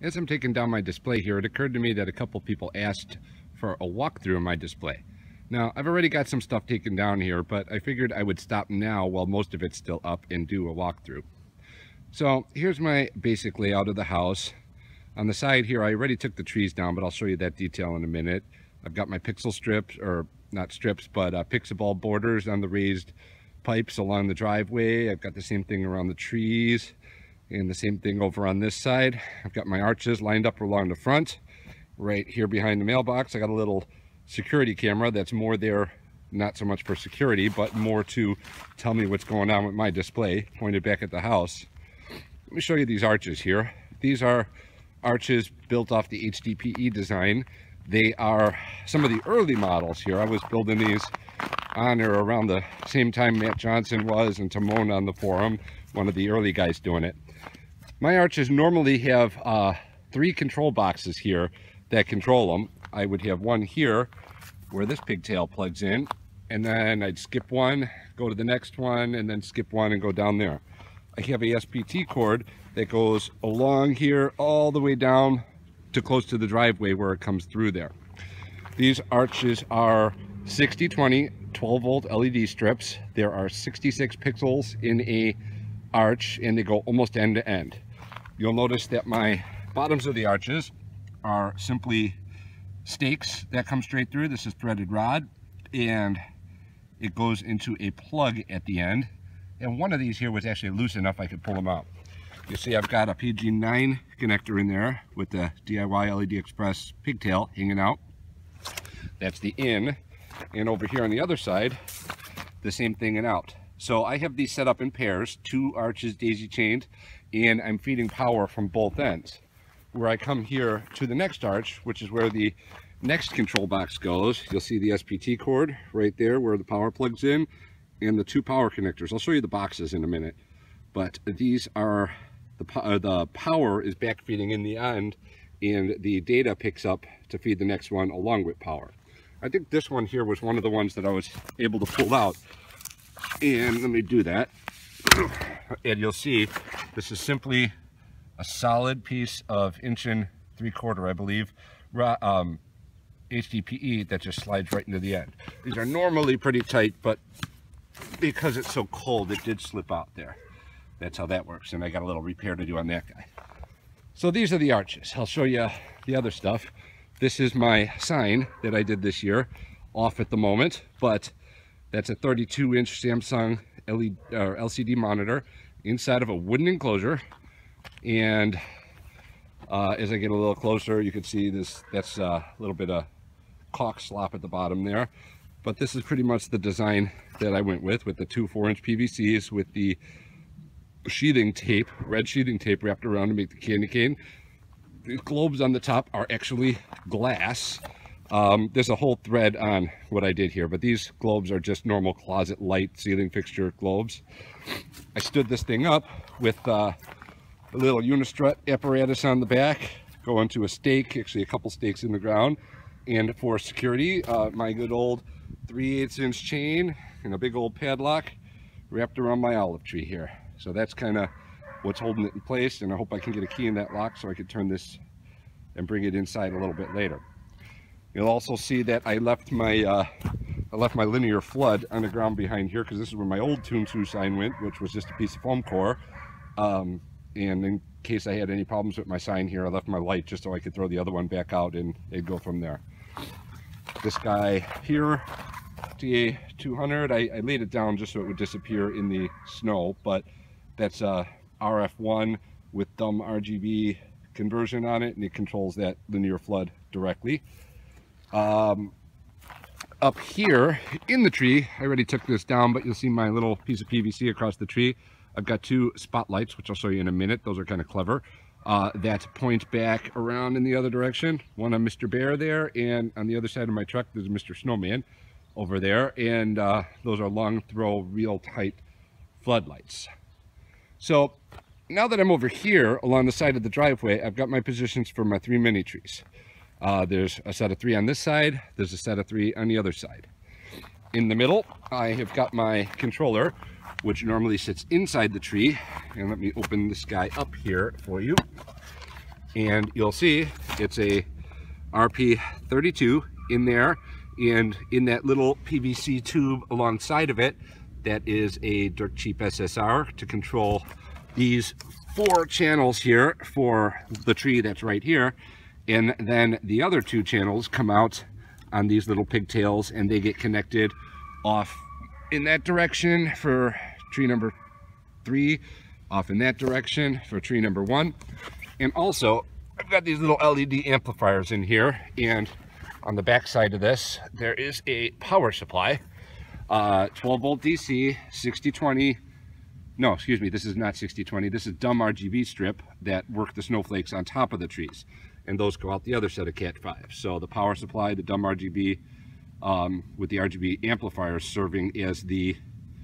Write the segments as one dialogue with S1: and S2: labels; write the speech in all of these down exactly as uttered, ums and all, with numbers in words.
S1: As I'm taking down my display here, it occurred to me that a couple people asked for a walkthrough of my display. Now, I've already got some stuff taken down here, but I figured I would stop now while most of it's still up and do a walkthrough. So here's my basic layout of the house. On the side here, I already took the trees down, but I'll show you that detail in a minute. I've got my pixel strips, or not strips, but uh, Pixaball borders on the raised pipes along the driveway. I've got the same thing around the trees and the same thing over on this side. I've got my arches lined up along the front. Right here behind the mailbox, I got a little security camera that's more there, not so much for security, but more to tell me what's going on with my display, pointed back at the house. Let me show you these arches here. These are arches built off the H D P E design. They are some of the early models here. I was building these on or around the same time Matt Johnson was and Timon on the forum, one of the early guys doing it. My arches normally have uh, three control boxes here that control them. I would have one here where this pigtail plugs in, and then I'd skip one, go to the next one, and then skip one and go down there. I have a S P T cord that goes along here all the way down to close to the driveway where it comes through there. These arches are sixty twenty twelve volt L E D strips. There are sixty-six pixels in a arch, and they go almost end to end. You'll notice that my bottoms of the arches are simply stakes that come straight through. This is threaded rod, and it goes into a plug at the end. And one of these here was actually loose enough I could pull them out. You see I've got a P G nine connector in there with the D I Y L E D Express pigtail hanging out. That's the in. And over here on the other side, the same thing and out. So I have these set up in pairs, two arches daisy chained, and I'm feeding power from both ends. Where I come here to the next arch, which is where the next control box goes, you'll see the S P T cord right there where the power plugs in, and the two power connectors. I'll show you the boxes in a minute, but these are the, uh, the power is back feeding in the end, and the data picks up to feed the next one along with power. I think this one here was one of the ones that I was able to pull out, and let me do that. And you'll see this is simply a solid piece of inch and three quarter, I believe, um, H D P E that just slides right into the end. These are normally pretty tight, but because it's so cold, it did slip out there. That's how that works, and I got a little repair to do on that guy. So these are the arches. I'll show you the other stuff. This is my sign that I did this year, off at the moment, but that's a thirty-two inch Samsung L E D, or L C D monitor inside of a wooden enclosure. And uh, as I get a little closer, you can see this, that's a little bit of caulk slop at the bottom there. But this is pretty much the design that I went with, with the two four inch P V Cs with the sheathing tape, red sheathing tape wrapped around to make the candy cane. The globes on the top are actually glass. Um, there's a whole thread on what I did here, but these globes are just normal closet light ceiling fixture globes. I stood this thing up with uh, a little unistrut apparatus on the back, going to a stake, actually a couple stakes in the ground, and for security, uh, my good old three eighths inch chain and a big old padlock wrapped around my olive tree here. So that's kind of what's holding it in place, and I hope I can get a key in that lock so I can turn this and bring it inside a little bit later. You'll also see that I left my uh, I left my linear flood on the ground behind here, because this is where my old Tunsu sign went, which was just a piece of foam core. Um, and in case I had any problems with my sign here, I left my light just so I could throw the other one back out and it'd go from there. This guy here, T A two hundred, I, I laid it down just so it would disappear in the snow, but that's a R F one with dumb R G B conversion on it, and it controls that linear flood directly. Um, up here in the tree, I already took this down, but you'll see my little piece of P V C across the tree. I've got two spotlights, which I'll show you in a minute. Those are kind of clever. Uh, that point back around in the other direction. One on Mister Bear there, and on the other side of my truck, there's Mister Snowman over there. And uh, those are long throw, real tight floodlights. So now that I'm over here along the side of the driveway, I've got my positions for my three mini trees. Uh, there's a set of three on this side, there's a set of three on the other side. In the middle, I have got my controller, which normally sits inside the tree. And let me open this guy up here for you. and you'll see it's a R P thirty-two in there, and in that little P V C tube alongside of it, that is a Dirt Cheap S S R to control these four channels here for the tree that's right here. And then the other two channels come out on these little pigtails, and they get connected off in that direction for tree number three, off in that direction for tree number one. And also I've got these little L E D amplifiers in here, and on the back side of this there is a power supply, uh, twelve volt D C, sixty twenty. No, excuse me, this is not sixty twenty. This is dumb R G B strip that work the snowflakes on top of the trees, and those go out the other set of Cat five. So the power supply, the dumb R G B, um, with the R G B amplifiers serving as the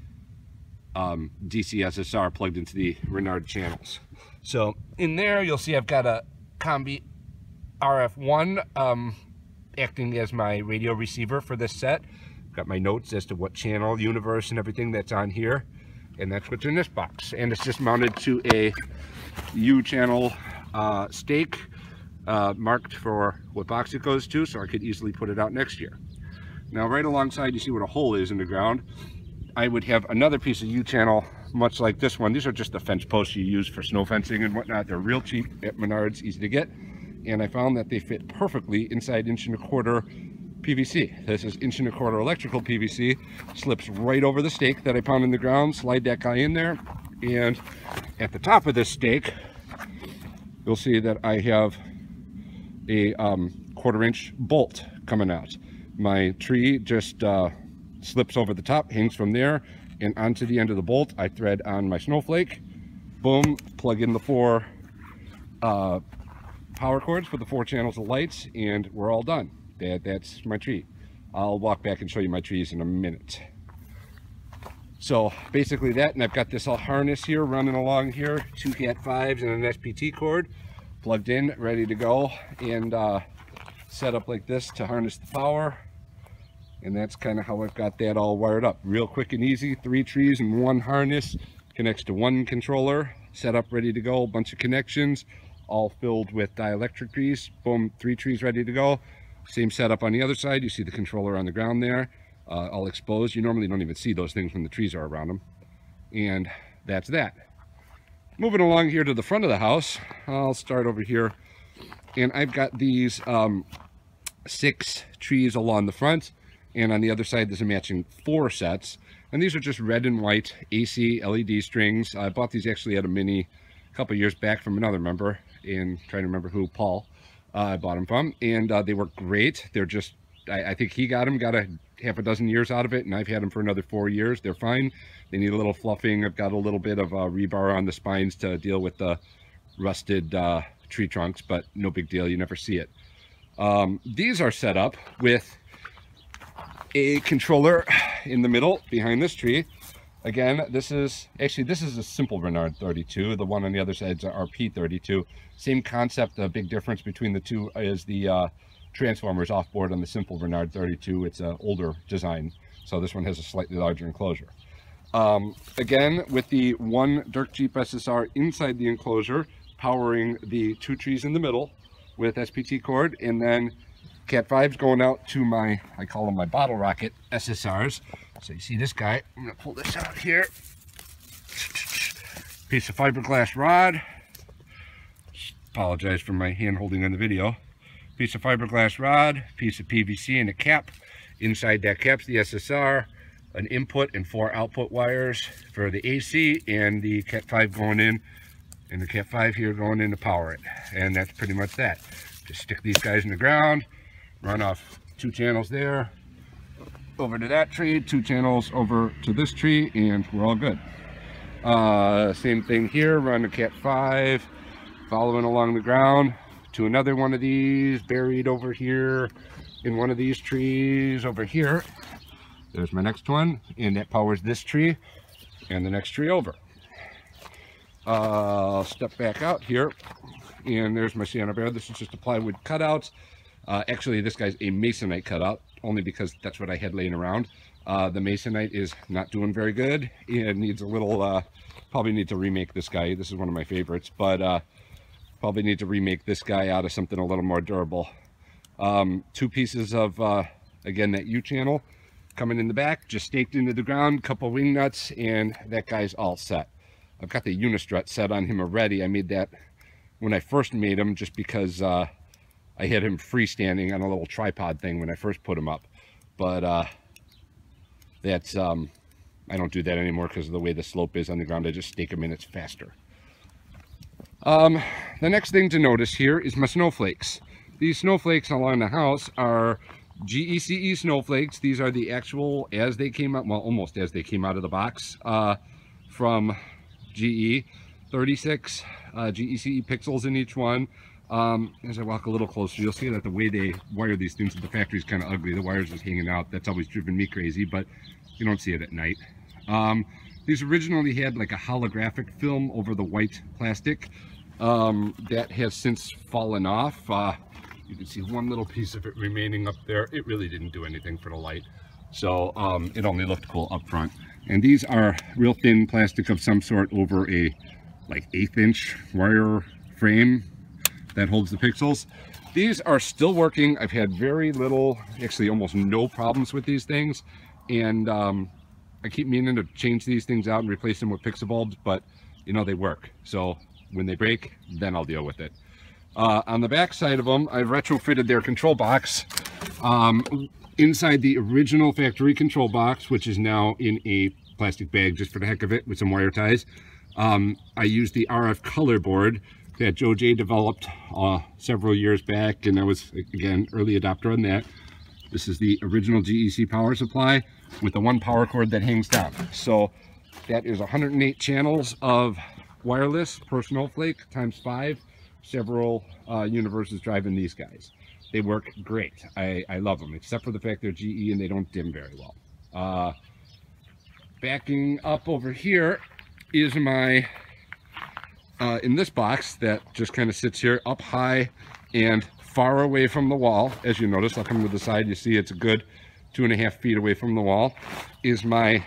S1: um, D C S S R plugged into the Renard channels. So in there you'll see I've got a Combi R F one um, acting as my radio receiver for this set. Got my notes as to what channel, universe, and everything that's on here. And that's what's in this box, and it's just mounted to a U channel uh, stake uh, marked for what box it goes to, so I could easily put it out next year. Now right alongside, you see what a hole is in the ground. I would have another piece of U channel much like this one. These are just the fence posts you use for snow fencing and whatnot. They're real cheap at Menards, easy to get, and I found that they fit perfectly inside inch and a quarter P V C. This is inch and a quarter electrical P V C, slips right over the stake that I pound in the ground. Slide that guy in there, and at the top of this stake you'll see that I have a um, quarter inch bolt coming out. My tree just uh, slips over the top, hangs from there, and onto the end of the bolt I thread on my snowflake. Boom, plug in the four uh, power cords for the four channels of lights, and we're all done. That, that's my tree. I'll walk back and show you my trees in a minute. So basically that, and I've got this all harness here running along here, two Cat fives and an S P T cord plugged in, ready to go, and uh, set up like this to harness the power. And that's kind of how I've got that all wired up. Real quick and easy, three trees and one harness, connects to one controller, set up, ready to go, bunch of connections, all filled with dielectric grease. Boom, three trees ready to go. Same setup on the other side. You see the controller on the ground there, uh, all exposed. You normally don't even see those things when the trees are around them. And that's that. Moving along here to the front of the house, I'll start over here. And I've got these um, six trees along the front, and on the other side there's a matching four sets. And these are just red and white A C L E D strings. I bought these actually at a mini a couple years back from another member, and trying to remember who, Paul. Uh, I bought them from, and uh, they work great. They're just, I, I think he got them, got a half a dozen years out of it, and I've had them for another four years. They're fine. They need a little fluffing. I've got a little bit of uh, rebar on the spines to deal with the rusted uh, tree trunks, but no big deal. You never see it. Um, these are set up with a controller in the middle behind this tree. Again, this is, actually this is a simple Renard thirty-two. The one on the other side is a R P thirty-two. Same concept. The big difference between the two is the uh, transformers off board on the simple Renard thirty-two. It's an older design, so this one has a slightly larger enclosure. Um, again, with the one Dirt Cheap S S R inside the enclosure, powering the two trees in the middle with S P T cord, and then Cat fives going out to my, I call them my bottle rocket S S Rs. So you see this guy, I'm gonna pull this out here. Piece of fiberglass rod. Apologize for my hand holding on the video. Piece of fiberglass rod, piece of P V C and a cap. Inside that cap's the S S R, an input and four output wires for the A C, and the Cat five going in, and the Cat five here going in to power it. And that's pretty much that. Just stick these guys in the ground, run off two channels there, over to that tree, two channels over to this tree, and we're all good. Uh, same thing here, run the Cat five, following along the ground to another one of these, buried over here in one of these trees over here. There's my next one, and that powers this tree and the next tree over. Uh, I'll step back out here, and there's my Sienna Bear. This is just a plywood cutout. Uh, actually, this guy's a masonite cutout, only because that's what I had laying around. Uh, the masonite is not doing very good. It needs a little, uh, probably need to remake this guy. This is one of my favorites, but uh, Probably need to remake this guy out of something a little more durable. Um, two pieces of, uh, again, that U-channel coming in the back, just staked into the ground, couple wing nuts, and that guy's all set. I've got the Unistrut set on him already. I made that when I first made him just because uh, I had him freestanding on a little tripod thing when I first put him up. But uh, that's, um, I don't do that anymore because of the way the slope is on the ground. I just stake him in, it's faster. Um, the next thing to notice here is my snowflakes. These snowflakes along the house are G E C E snowflakes. These are the actual, as they came out, well, almost as they came out of the box, uh, from G E. thirty-six uh, G E C E pixels in each one. Um, as I walk a little closer, you'll see that the way they wire these things at the factory is kind of ugly. The wires just hanging out. That's always driven me crazy, but you don't see it at night. Um, these originally had like a holographic film over the white plastic. Um, that has since fallen off. Uh, you can see one little piece of it remaining up there. It really didn't do anything for the light. So um, it only looked cool up front. And these are real thin plastic of some sort over a like eighth inch wire frame that holds the pixels. These are still working. I've had very little, actually almost no problems with these things. And um, I keep meaning to change these things out and replace them with pixel bulbs, but you know, they work. So when they break, then I'll deal with it. Uh, on the back side of them, I've retrofitted their control box. Um, inside the original factory control box, which is now in a plastic bag just for the heck of it with some wire ties, um, I used the R F color board that Joe J developed uh, several years back, and I was, again, early adopter on that. This is the original G E C power supply with the one power cord that hangs down. So that is one hundred eight channels of wireless per snowflake times five. Several uh, universes driving these guys. They work great. I, I love them, except for the fact they're G E and they don't dim very well. Uh, backing up over here is my, uh, in this box that just kind of sits here up high and far away from the wall. As you notice, I'll come to the side, you see it's a good two and a half feet away from the wall, is my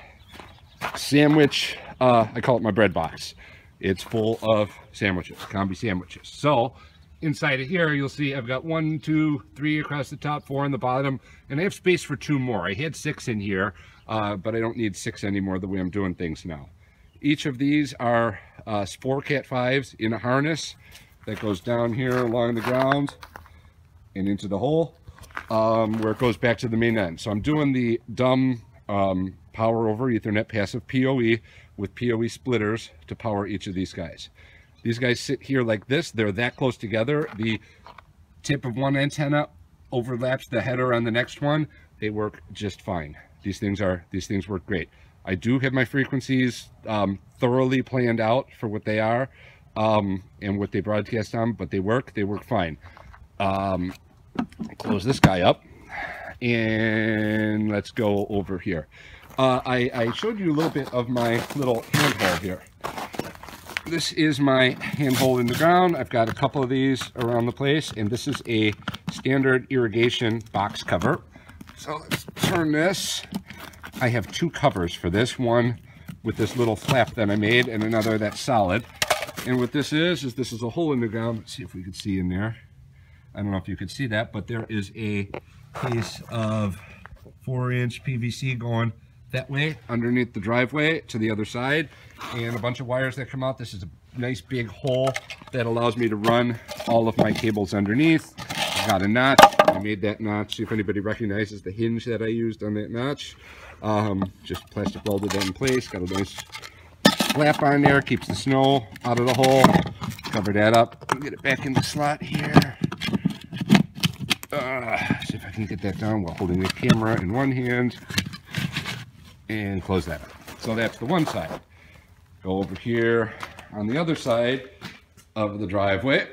S1: sandwich, uh, I call it my bread box. It's full of sandwiches, combi sandwiches. So inside of here, you'll see I've got one, two, three across the top, four on the bottom, and I have space for two more. I had six in here, uh, but I don't need six anymore the way I'm doing things now. Each of these are uh, Spore Cat fives in a harness that goes down here along the ground and into the hole, um, where it goes back to the main end. So I'm doing the dumb um, power over Ethernet passive P O E with P O E splitters to power each of these guys. These guys sit here like this. They're that close together. The tip of one antenna overlaps the header on the next one. They work just fine. These things are these things work great. I do have my frequencies um, thoroughly planned out for what they are um, and what they broadcast on, but they work. They work fine. Um, close this guy up and let's go over here. Uh, I, I showed you a little bit of my little handhole here. This is my handhole in the ground. I've got a couple of these around the place, and this is a standard irrigation box cover. So let's turn this. I have two covers for this, one with this little flap that I made and another that's solid. And what this is, is this is a hole in the ground. Let's see if we can see in there. I don't know if you can see that, but there is a piece of four inch P V C going that way underneath the driveway to the other side, and a bunch of wires that come out. This is a nice big hole that allows me to run all of my cables underneath. I've got a notch. I made that notch. See if anybody recognizes the hinge that I used on that notch. Um, just plastic welded that in place. Got a nice flap on there, keeps the snow out of the hole. Cover that up. Get it back in the slot here. Uh, see if I can get that down while holding the camera in one hand. And close that up. So that's the one side. Go over here on the other side of the driveway,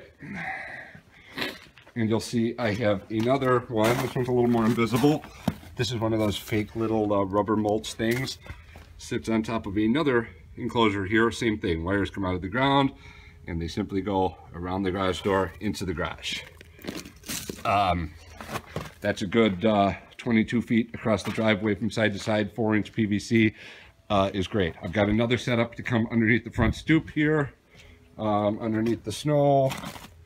S1: and you'll see I have another one. This one's a little more invisible. This is one of those fake little uh, rubber mulch things. Sits on top of another enclosure here. Same thing. Wires come out of the ground, and they simply go around the garage door into the garage. Um, that's a good uh, twenty-two feet across the driveway from side to side. Four inch P V C uh, is great. I've got another setup to come underneath the front stoop here, um, underneath the snow,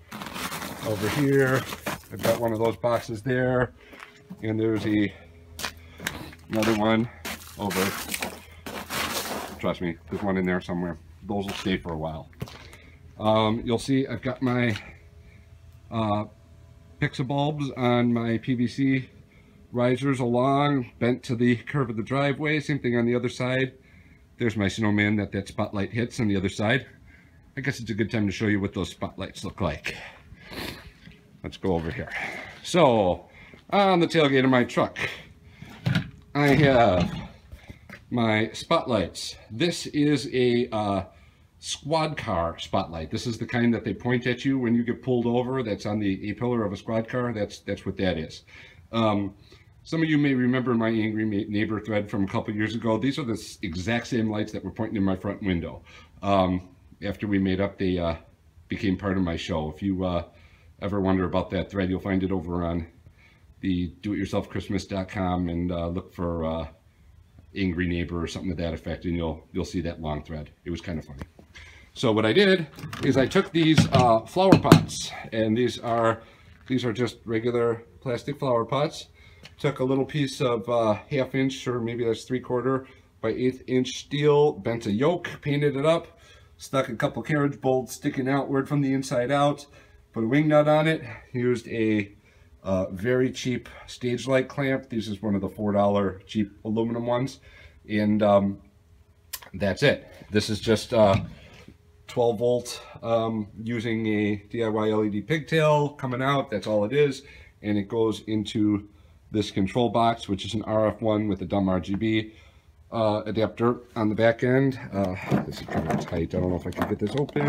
S1: over here. I've got one of those boxes there, and there's a another one over. Trust me, there's one in there somewhere. Those will stay for a while. Um, you'll see I've got my uh, Pixa bulbs on my P V C risers along, bent to the curve of the driveway. Same thing on the other side. There's my snowman that that spotlight hits on the other side. I guess it's a good time to show you what those spotlights look like. Let's go over here. So, on the tailgate of my truck, I have my spotlights. This is a uh, squad car spotlight. This is the kind that they point at you when you get pulled over. That's on the A-pillar of a squad car. That's that's what that is. Um, some of you may remember my Angry Neighbor thread from a couple years ago. These are the exact same lights that were pointing in my front window. Um, after we made up, they uh, became part of my show. If you uh, ever wonder about that thread, you'll find it over on the do it yourself christmas dot com and uh, look for uh, Angry Neighbor or something to that effect, and you'll you'll see that long thread. It was kind of funny. So what I did is I took these uh, flower pots, and these are these are just regular plastic flower pots. Took a little piece of uh, half inch, or maybe that's three quarter by eighth inch steel, bent a yoke, painted it up, stuck a couple carriage bolts sticking outward from the inside out, put a wing nut on it, used a uh, very cheap stage light clamp. This is one of the four dollar cheap aluminum ones, and um, that's it. This is just uh, twelve volt um, using a D I Y L E D pigtail coming out. That's all it is, and it goes into this control box, which is an R F one with a dumb R G B uh, adapter on the back end. Uh, this is kind of tight. I don't know if I can get this open.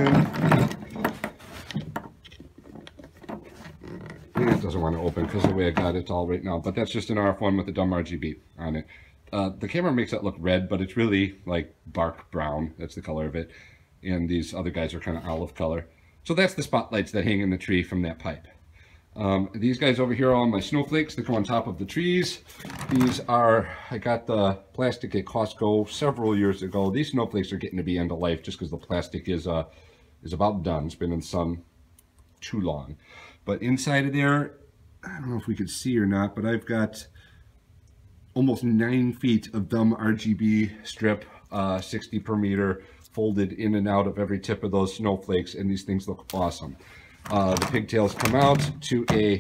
S1: It doesn't want to open because of the way I got it all right now, but that's just an R F one with a dumb R G B on it. Uh, the camera makes it look red, but it's really like bark brown. That's the color of it. And these other guys are kind of olive color. So that's the spotlights that hang in the tree from that pipe. Um, these guys over here are all my snowflakes that go on top of the trees. These are, I got the plastic at Costco several years ago. These snowflakes are getting to be end of life just because the plastic is uh, is about done. It's been in the sun too long. But inside of there, I don't know if we could see or not, but I've got almost nine feet of dumb R G B strip, uh, sixty per meter, folded in and out of every tip of those snowflakes, and these things look awesome. Uh, the pigtails come out to a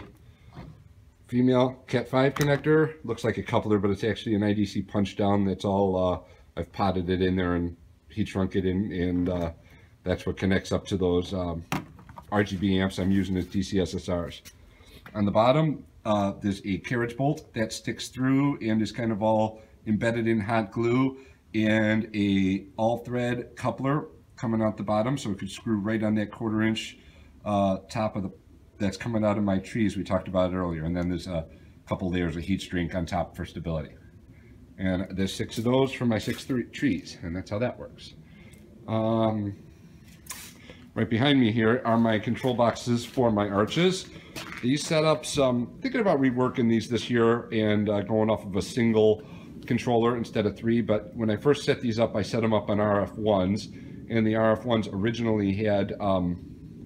S1: female cat five connector. Looks like a coupler, but it's actually an I D C punch down. That's all, uh, I've potted it in there and heat shrunk it in, and uh, that's what connects up to those um, R G B amps I'm using as D C S S Rs. On the bottom, uh, there's a carriage bolt that sticks through and is kind of all embedded in hot glue, and a all thread coupler coming out the bottom, so it could screw right on that quarter inch uh, top of the that's coming out of my trees. We talked about it earlier. And then there's a couple layers of heat shrink on top for stability. And there's six of those for my six three trees, and that's how that works. Um, right behind me here are my control boxes for my arches. These setups, um, thinking about reworking these this year and uh, going off of a single controller instead of three. But when I first set these up, I set them up on R F ones, and the R F ones originally had um,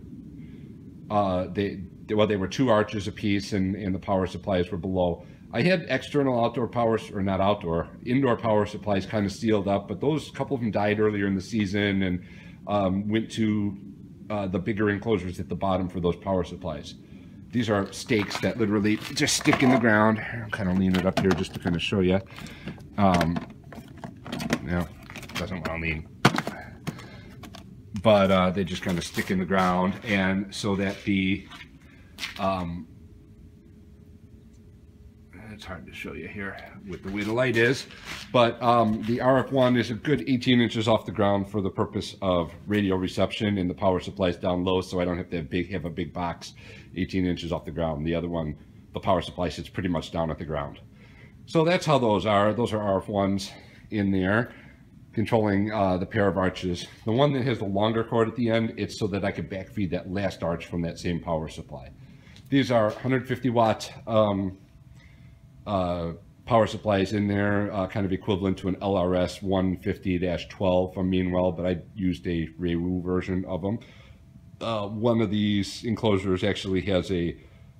S1: uh, they well they were two arches a piece, and and the power supplies were below. I had external outdoor power, or not outdoor, indoor power supplies kind of sealed up, but those couple of them died earlier in the season and um, went to uh, the bigger enclosures at the bottom for those power supplies. These are stakes that literally just stick in the ground. I'm kind of leaning it up here just to kind of show you. Um, no, doesn't want to lean. But uh, they just kind of stick in the ground, and so that the um, it's hard to show you here with the way the light is, but um, the R F one is a good eighteen inches off the ground for the purpose of radio reception, and the power supply is down low, so I don't have to have, big, have a big box eighteen inches off the ground. The other one, the power supply sits pretty much down at the ground. So that's how those are. Those are R F ones in there, controlling uh, the pair of arches. The one that has the longer cord at the end, it's so that I could backfeed that last arch from that same power supply. These are one hundred fifty watt um, uh, power supplies in there, uh, kind of equivalent to an L R S one fifty dash twelve from Meanwell, but I used a Raywu version of them. uh, one of these enclosures actually has a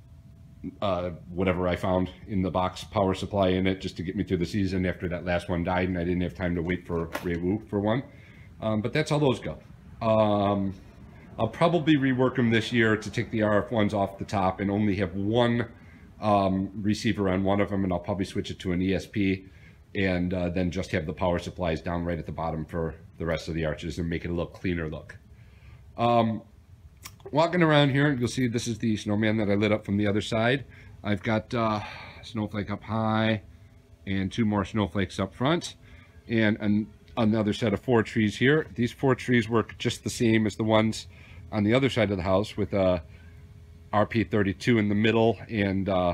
S1: uh, whatever I found in the box power supply in it, just to get me through the season after that last one died and I didn't have time to wait for Raywu for one. Um, but that's how those go. Um, I'll probably rework them this year to take the R F ones off the top and only have one um, receiver on one of them, and I'll probably switch it to an E S P and uh, then just have the power supplies down right at the bottom for the rest of the arches and make it a little cleaner look. Um, walking around here, you'll see this is the snowman that I lit up from the other side. I've got uh, snowflake up high and two more snowflakes up front, and an, another set of four trees here. These four trees work just the same as the ones on the other side of the house, with a R P thirty-two in the middle and uh,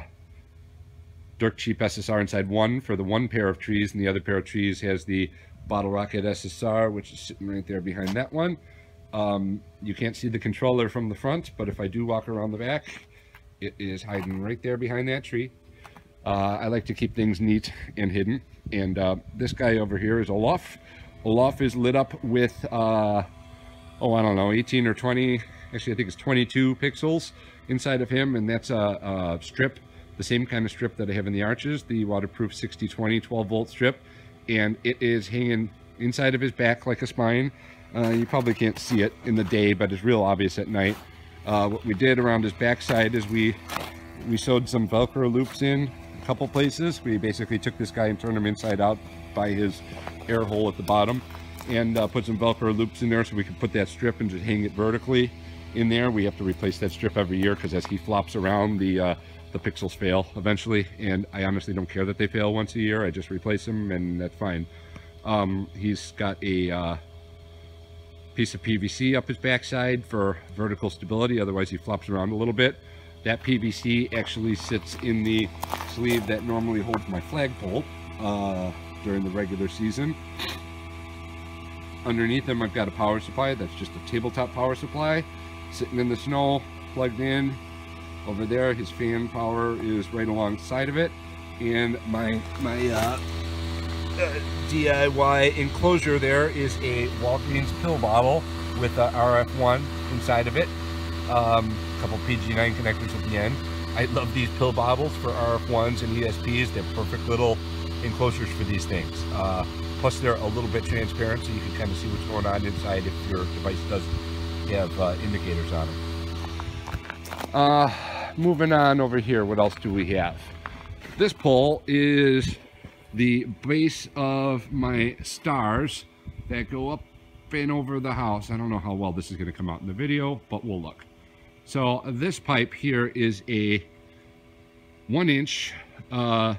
S1: Dirt Cheap S S R inside one for the one pair of trees, and the other pair of trees has the Bottle Rocket S S R, which is sitting right there behind that one. Um, you can't see the controller from the front, but if I do walk around the back, it is hiding right there behind that tree. Uh, I like to keep things neat and hidden. And uh, this guy over here is Olaf. Olaf is lit up with, uh, oh, I don't know, eighteen or twenty, actually I think it's twenty-two pixels inside of him, and that's a, a strip, the same kind of strip that I have in the arches, the waterproof sixty twenty twelve volt strip, and it is hanging inside of his back like a spine. Uh, you probably can't see it in the day, but it's real obvious at night. Uh, what we did around his backside is we we sewed some Velcro loops in a couple places. We basically took this guy and turned him inside out by his air hole at the bottom, and uh, put some Velcro loops in there so we could put that strip and just hang it vertically in there. We have to replace that strip every year because as he flops around, the uh, the pixels fail eventually, and I honestly don't care that they fail once a year. I just replace them and that's fine. Um, he's got a uh, piece of P V C up his backside for vertical stability, otherwise he flops around a little bit. That P V C actually sits in the sleeve that normally holds my flagpole uh, during the regular season. Underneath him I've got a power supply that's just a tabletop power supply sitting in the snow, plugged in. Over there his fan power is right alongside of it, and my my uh, uh, D I Y enclosure there is a Walgreens pill bottle with a R F one inside of it, um, a couple P G nine connectors at the end. I love these pill bottles for R F ones and E S Ps. They're perfect little enclosures for these things. Uh, plus they're a little bit transparent, so you can kind of see what's going on inside if your device doesn't have uh, indicators on it. Uh, moving on over here, what else do we have? This pole is the base of my stars that go up and over the house. I don't know how well this is going to come out in the video, but we'll look. So this pipe here is a one inch uh,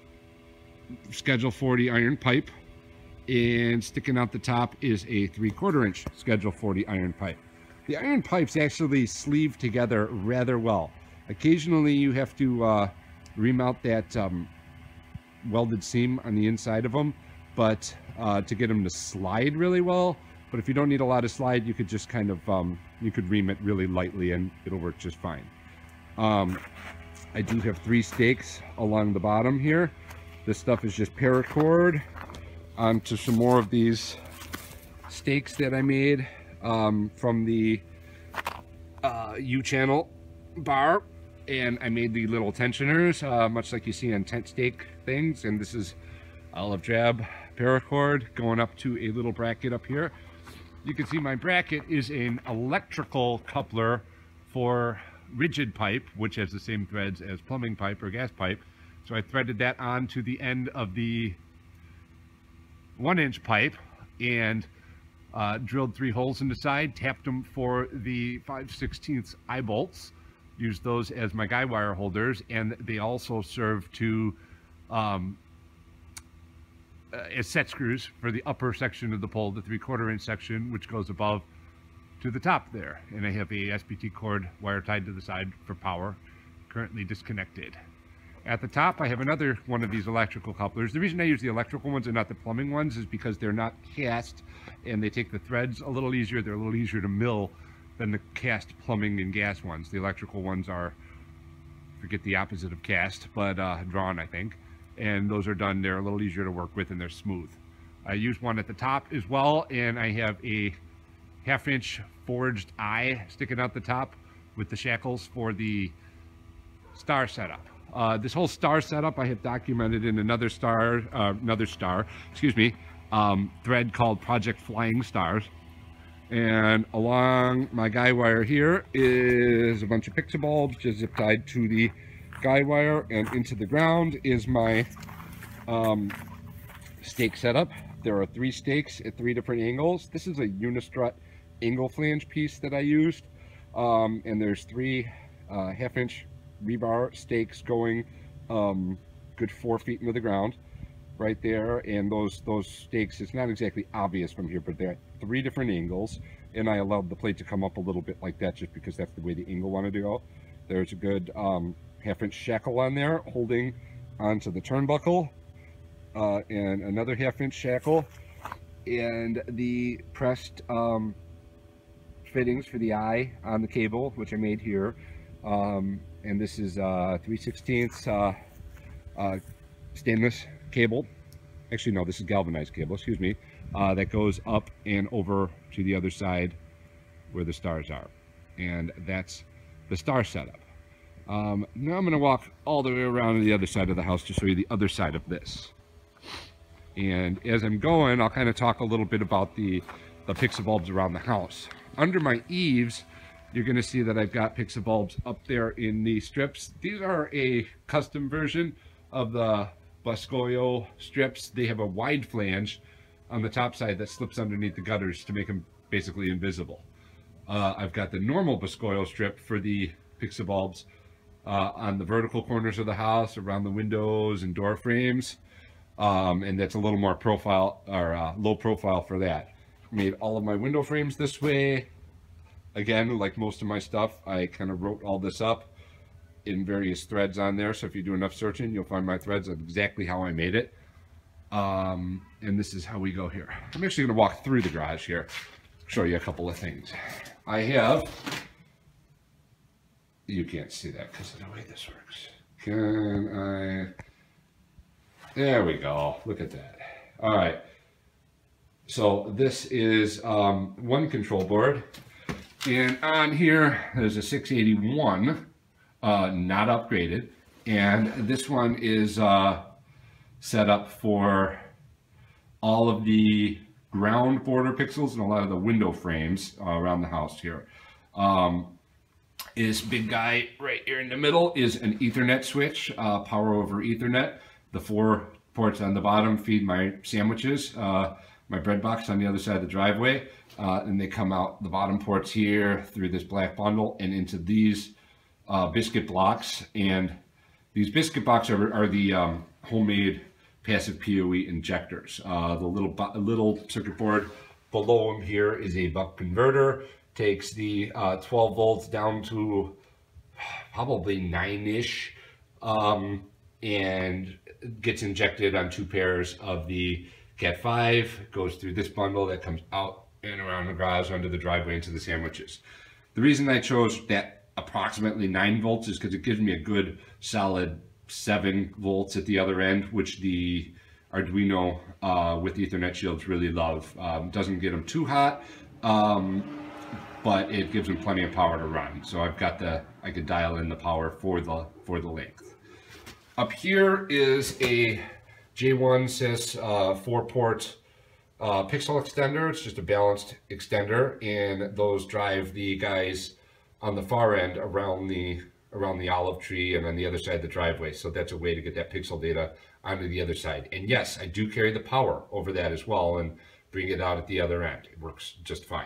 S1: Schedule forty iron pipe, and sticking out the top is a three quarter inch Schedule forty iron pipe. The iron pipes actually sleeve together rather well. Occasionally you have to uh, remount that um, welded seam on the inside of them, but uh, to get them to slide really well. But if you don't need a lot of slide, you could just kind of um, you could ream it really lightly and it'll work just fine. um, I do have three stakes along the bottom here. This stuff is just paracord onto some more of these stakes that I made um, from the uh, U-channel bar, and I made the little tensioners uh, much like you see on tent stake things, and this is olive drab paracord going up to a little bracket up here. You can see my bracket is an electrical coupler for rigid pipe, which has the same threads as plumbing pipe or gas pipe. So I threaded that onto the end of the one inch pipe and uh, drilled three holes in the side, tapped them for the five sixteenths eye bolts, used those as my guy wire holders, and they also serve to um, uh, as set screws for the upper section of the pole, the three quarter inch section, which goes above to the top there. And I have a S P T cord wire tied to the side for power, currently disconnected. At the top I have another one of these electrical couplers. The reason I use the electrical ones and not the plumbing ones is because they're not cast and they take the threads a little easier. They're a little easier to mill than the cast plumbing and gas ones. The electrical ones are, forget the opposite of cast, but uh, drawn, I think. And those are done, they're a little easier to work with and they're smooth. I use one at the top as well, and I have a half inch forged eye sticking out the top with the shackles for the star setup. Uh, this whole star setup I have documented in another star, uh, another star, excuse me, um, thread called Project Flying Stars. And along my guy wire here is a bunch of pixie bulbs just zip tied to the guy wire, and into the ground is my um, stake setup. There are three stakes at three different angles. This is a Unistrut angle flange piece that I used, um, and there's three uh, half inch rebar stakes going um, good four feet into the ground right there, and those those stakes, it's not exactly obvious from here, but they're at three different angles, and I allowed the plate to come up a little bit like that just because that's the way the angle wanted to go. There's a good um, half inch shackle on there holding onto the turnbuckle, uh, and another half inch shackle, and the pressed um, fittings for the eye on the cable, which I made here, um, and this is uh, three sixteenths uh, uh, stainless cable. Actually, no, this is galvanized cable, excuse me, uh, that goes up and over to the other side where the stars are. And that's the star setup. Um, now I'm going to walk all the way around to the other side of the house to show you the other side of this. And as I'm going, I'll kind of talk a little bit about the, the pixie bulbs around the house. Under my eaves, you're going to see that I've got pixie bulbs up there in the strips. These are a custom version of the Boscoyo strips. They have a wide flange on the top side that slips underneath the gutters to make them basically invisible. Uh, I've got the normal Boscoyo strip for the pixie bulbs uh, on the vertical corners of the house, around the windows and door frames, um, and that's a little more profile, or uh, low profile for that. Made all of my window frames this way. Again, like most of my stuff, I kind of wrote all this up in various threads on there, so if you do enough searching, you'll find my threads of exactly how I made it. Um, and this is how we go here. I'm actually going to walk through the garage here, show you a couple of things. I have, you can't see that because of the way this works. Can I, there we go, look at that. All right, so this is um, one control board, and on here there's a six eighty-one, uh, not upgraded, and this one is uh, set up for all of the ground border pixels and a lot of the window frames uh, around the house here. Um, this big guy right here in the middle is an Ethernet switch, uh, power over Ethernet. The four ports on the bottom feed my sandwiches, uh, my bread box on the other side of the driveway, uh, and they come out the bottom ports here through this black bundle and into these uh, biscuit blocks. And these biscuit blocks are, are the um, homemade passive P O E injectors. Uh, the little little circuit board below them here is a buck converter. Takes the uh, twelve volts down to probably nine-ish, um, and gets injected on two pairs of the cat five. Goes through this bundle that comes out and around the garage under the driveway into the sandwiches. The reason I chose that approximately nine volts is because it gives me a good solid seven volts at the other end, which the Arduino uh, with Ethernet shields really love. Um, doesn't get them too hot, um, but it gives them plenty of power to run. So I've got the, I could dial in the power for the for the length. Up here is a J one Sys uh, four port uh, pixel extender. It's just a balanced extender, and those drive the guys on the far end around the around the olive tree and on the other side of the driveway. So that's a way to get that pixel data onto the other side. And yes, I do carry the power over that as well and bring it out at the other end. It works just fine.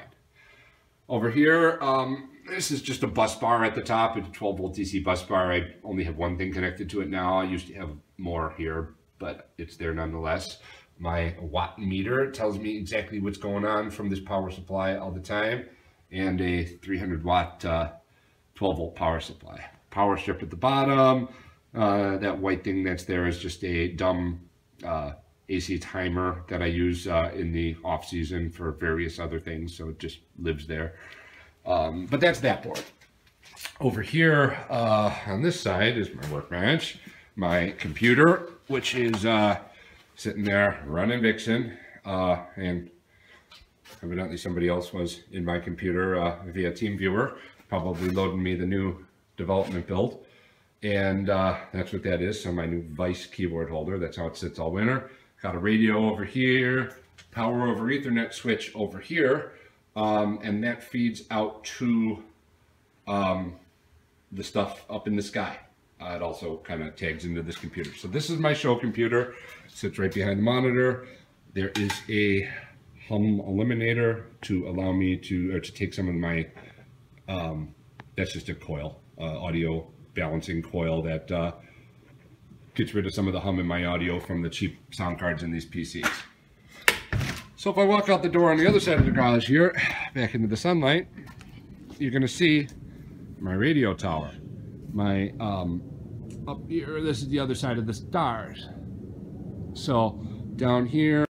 S1: Over here, um, this is just a bus bar at the top. It's a twelve volt D C bus bar. I only have one thing connected to it now. I used to have more here, but it's there nonetheless. My watt meter tells me exactly what's going on from this power supply all the time, and a three hundred watt uh, twelve volt power supply. Power strip at the bottom. Uh, that white thing that's there is just a dumb uh, A C timer that I use uh, in the off season for various other things, so it just lives there. Um, but that's that board. Over here uh, on this side is my workbench, my computer, which is uh, sitting there running Vixen, uh, and Evidently somebody else was in my computer uh, via TeamViewer, probably loading me the new development build. And uh, that's what that is. So my new Vice keyboard holder, that's how it sits all winter. Got a radio over here, power over Ethernet switch over here, um, and that feeds out to um, the stuff up in the sky. Uh, it also kind of tags into this computer. So this is my show computer. It sits right behind the monitor. There is a hum eliminator to allow me to, or to take some of my, um, that's just a coil, uh, audio balancing coil that uh, gets rid of some of the hum in my audio from the cheap sound cards in these P Cs. So if I walk out the door on the other side of the garage here, back into the sunlight, you're going to see my radio tower. My, um, up here, this is the other side of the stars. So down here,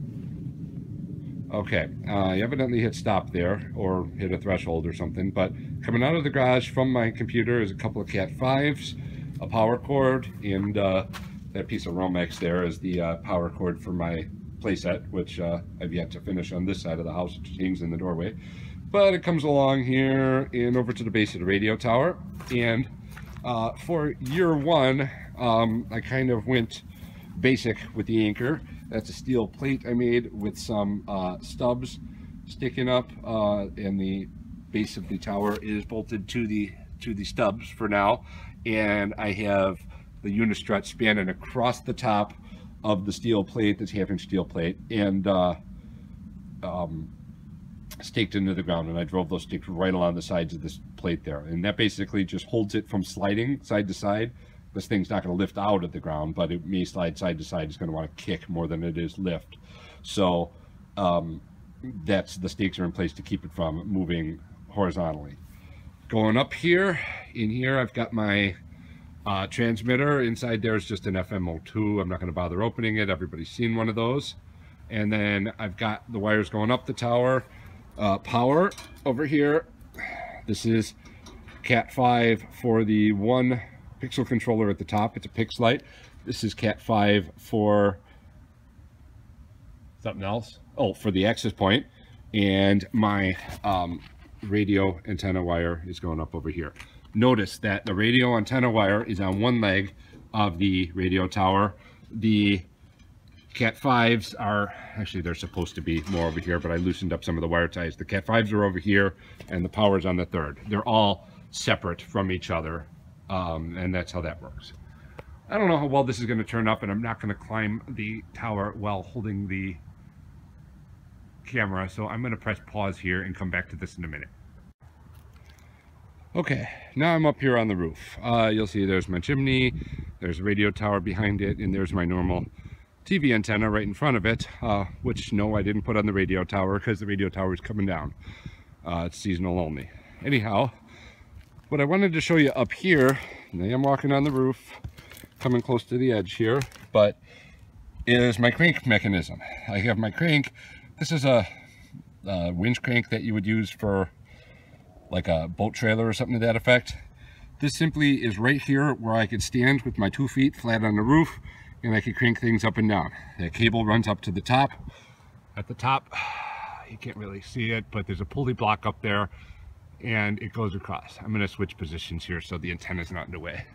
S1: okay, uh, I evidently hit stop there, or hit a threshold or something, but coming out of the garage from my computer is a couple of cat fives, a power cord, and uh, that piece of Romex there is the uh, power cord for my playset, which uh, I've yet to finish on this side of the house, which hangs in the doorway. But it comes along here and over to the base of the radio tower, and uh, for year one, um, I kind of went basic with the anchor. That's a steel plate I made with some uh, stubs sticking up, uh, and the base of the tower is bolted to the to the stubs for now. And I have the unistrut spanning across the top of the steel plate, that's half inch steel plate, and uh, um, staked into the ground. And I drove those stakes right along the sides of this plate there, and that basically just holds it from sliding side to side. This thing's not going to lift out of the ground, but it may slide side to side. It's going to want to kick more than it is lift. So um, that's, the stakes are in place to keep it from moving horizontally. Going up here, in here I've got my uh, transmitter. Inside there is just an F M O two. I'm not going to bother opening it. Everybody's seen one of those. And then I've got the wires going up the tower. Uh, power over here. This is cat five for the one pixel controller at the top. It's a Pixlite. This is cat five for something else. Oh, for the access point. And my um, radio antenna wire is going up over here. Notice that the radio antenna wire is on one leg of the radio tower. The cat fives are, actually they're supposed to be more over here, but I loosened up some of the wire ties. The cat fives are over here and the power's on the third. They're all separate from each other. Um, and that's how that works. I don't know how well this is going to turn up, and I'm not going to climb the tower while holding the camera, so I'm going to press pause here and come back to this in a minute. Okay, now I'm up here on the roof. Uh, you'll see there's my chimney, there's a radio tower behind it, and there's my normal T V antenna right in front of it, uh, which no, I didn't put on the radio tower because the radio tower is coming down. Uh, it's seasonal only. Anyhow, what I wanted to show you up here, and I am walking on the roof, coming close to the edge here, but is my crank mechanism. I have my crank. This is a, a winch crank that you would use for like a boat trailer or something to that effect. This simply is right here where I could stand with my two feet flat on the roof, and I could crank things up and down. That cable runs up to the top. At the top, you can't really see it, but there's a pulley block up there, and it goes across. I'm going to switch positions here so the antenna's not in the way.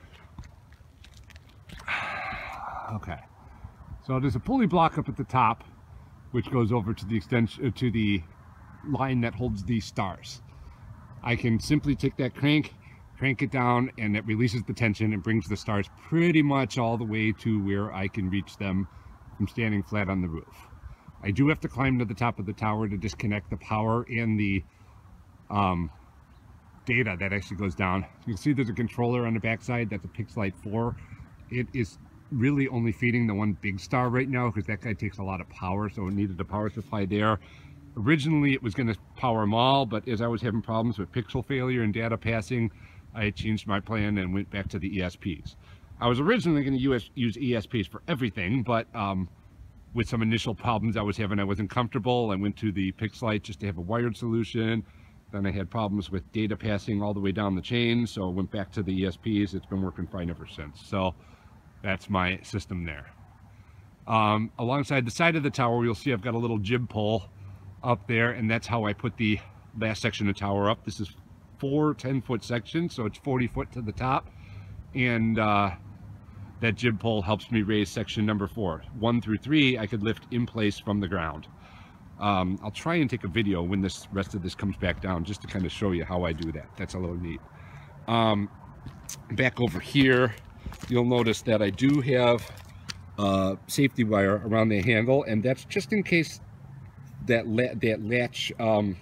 S1: Okay, so there's a pulley block up at the top, which goes over to the extension, to the line that holds these stars. I can simply take that crank, crank it down, and it releases the tension and brings the stars pretty much all the way to where I can reach them from standing flat on the roof. I do have to climb to the top of the tower to disconnect the power and the um, data that actually goes down. You can see there's a controller on the backside. That's a Pixlite four. It is really only feeding the one big star right now because that guy takes a lot of power, so it needed a power supply there. Originally it was going to power them all, but as I was having problems with pixel failure and data passing, I changed my plan and went back to the E S Ps. I was originally going to use, use E S Ps for everything, but um, with some initial problems I was having, I wasn't comfortable. I went to the Pixlite just to have a wired solution. Then I had problems with data passing all the way down the chain, so I went back to the E S Ps. It's been working fine ever since. So that's my system there. Um, alongside the side of the tower, you'll see I've got a little jib pole up there, and that's how I put the last section of tower up. This is four ten foot sections, so it's forty foot to the top, and uh, that jib pole helps me raise section number four. One through three I could lift in place from the ground. um, I'll try and take a video when this rest of this comes back down, just to kind of show you how I do that. That's a little neat. Um, back over here, you'll notice that I do have uh, safety wire around the handle, and that's just in case that la that latch um,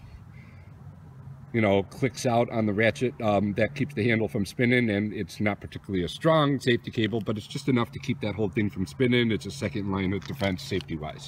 S1: you know, clicks out on the ratchet. Um, that keeps the handle from spinning, and it's not particularly a strong safety cable, but it's just enough to keep that whole thing from spinning. It's a second line of defense safety wise.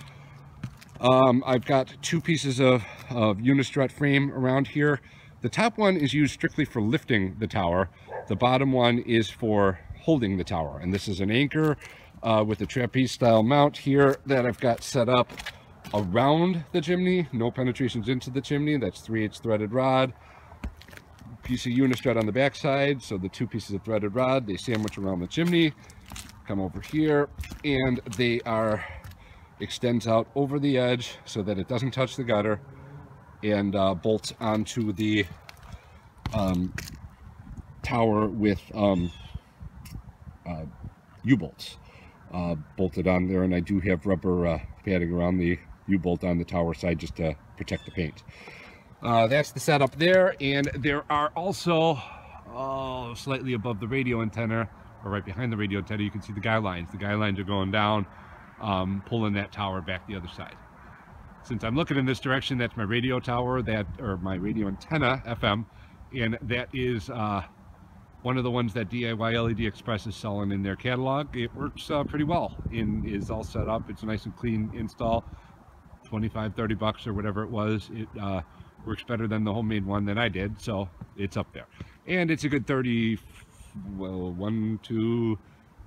S1: Um, I've got two pieces of, of unistrut frame around here. The top one is used strictly for lifting the tower. The bottom one is for holding the tower, and this is an anchor uh, with a trapeze style mount here that I've got set up around the chimney. No penetrations into the chimney. That's three eighths threaded rod, piece of unistrut on the back side, so the two pieces of threaded rod, they sandwich around the chimney, come over here, and they are extends out over the edge so that it doesn't touch the gutter, and uh, bolts onto the um, tower with um, uh, U-bolts uh, bolted on there, and I do have rubber uh, padding around the U-bolt on the tower side just to protect the paint. Uh, that's the setup there, and there are also oh, slightly above the radio antenna, or right behind the radio antenna, you can see the guy lines. The guy lines are going down, um, pulling that tower back the other side. Since I'm looking in this direction, that's my radio tower, that or my radio antenna, F M, and that is uh, one of the ones that D I Y L E D Express is selling in their catalog. It works uh, pretty well and is all set up. It's a nice and clean install. twenty-five, thirty bucks or whatever it was. It uh, works better than the homemade one that I did, so it's up there. And it's a good thirty, well, one, two,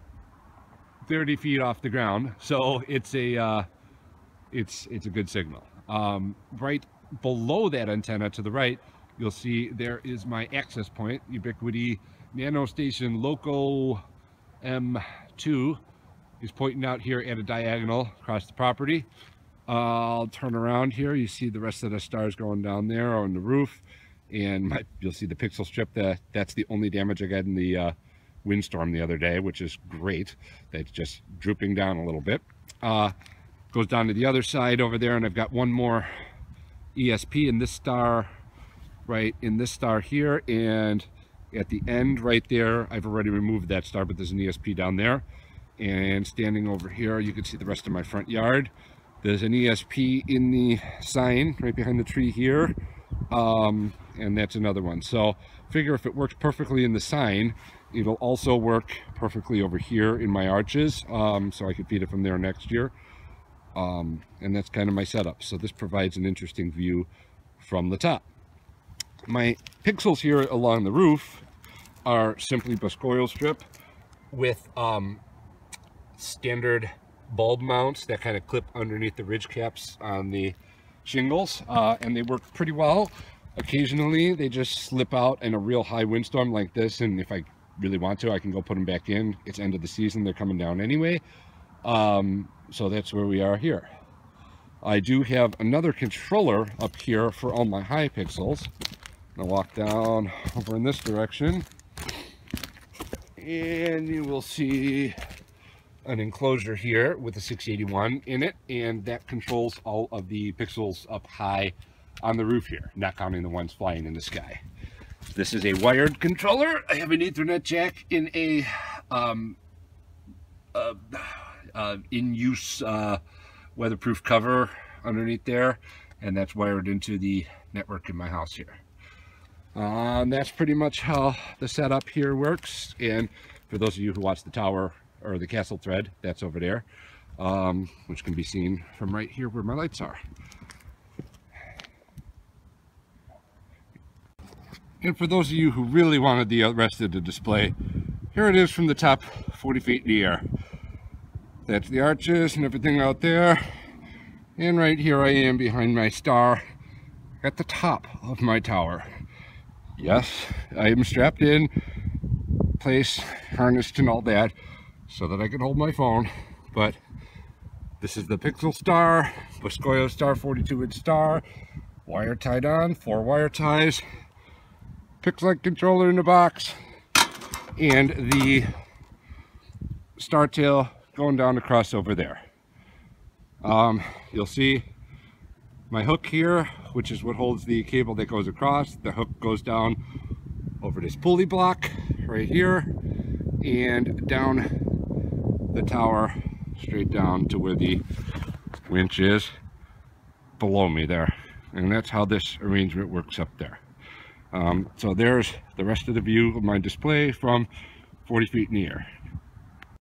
S1: thirty feet off the ground, so it's a uh, it's it's a good signal. Um, right below that antenna to the right, you'll see there is my access point, Ubiquiti NanoStation Loco M two is pointing out here at a diagonal across the property. Uh, I'll turn around here. You see the rest of the stars going down there on the roof, and my, you'll see the pixel strip. That that's the only damage I got in the uh, windstorm the other day, which is great. That's just drooping down a little bit. Uh, goes down to the other side over there, and I've got one more E S P in this star, right in this star here, and at the end right there, I've already removed that star, but there's an E S P down there. And standing over here, you can see the rest of my front yard. There's an E S P in the sign right behind the tree here, um, and that's another one. So figure if it works perfectly in the sign, it'll also work perfectly over here in my arches, um, so I could feed it from there next year. Um, and that's kind of my setup. So this provides an interesting view from the top. My pixels here along the roof are simply Buscoil strip with um, standard bulb mounts that kind of clip underneath the ridge caps on the shingles, uh, and they work pretty well. Occasionally they just slip out in a real high windstorm like this, and if I really want to, I can go put them back in. It's end of the season, they're coming down anyway. Um, so that's where we are here. I do have another controller up here for all my high pixels. I'll walk down over in this direction, and you will see an enclosure here with a six eighty-one in it, and that controls all of the pixels up high on the roof here, not counting the ones flying in the sky. This is a wired controller. I have an Ethernet jack in a um, uh, uh, in-use uh, weatherproof cover underneath there, and that's wired into the network in my house here. Uh, and that's pretty much how the setup here works. And for those of you who watch the tower or the castle thread, that's over there, um, which can be seen from right here where my lights are. And for those of you who really wanted the rest of the display, here it is from the top, forty feet in the air. That's the arches and everything out there. And right here I am behind my star at the top of my tower. Yes, I am strapped in, place, harnessed and all that, so that I can hold my phone, but This is the Pixel Star, Boscoyo Star forty-two inch star, wire tied on, four wire ties, Pixelite controller in the box, and the star tail going down across over there. Um, you'll see my hook here, which is what holds the cable that goes across. The hook goes down over this pulley block right here and down the tower straight down to where the winch is below me there. And that's how this arrangement works up there. Um, so there's the rest of the view of my display from forty feet in the air.